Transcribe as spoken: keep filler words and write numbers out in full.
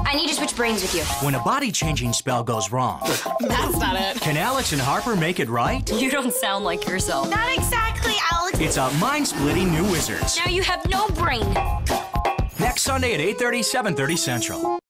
I need to switch brains with you. When a body-changing spell goes wrong, That's not it. can Alex and Harper make it right? You don't sound like yourself. Not exactly, Alex. It's a mind-splitting new wizards. Now you have no brain. Next Sunday at eight thirty, seven thirty Central.